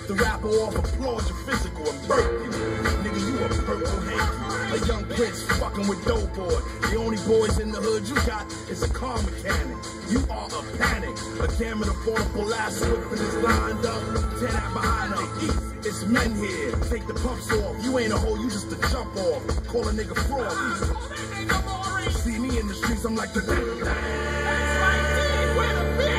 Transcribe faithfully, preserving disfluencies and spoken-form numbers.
the rapper off, applaud your physical and birthday. Nigga, you a purple hanky, a young prince fucking with dope boy. The only boys in the hood you got is a car mechanic. You are a panic, a damn and affordable ass whipping is lined up. Ten out behind her. It's men here, take the pumps off. You ain't a hoe, you just a jump off. Call a nigga fraud. See me in the streets, I'm like the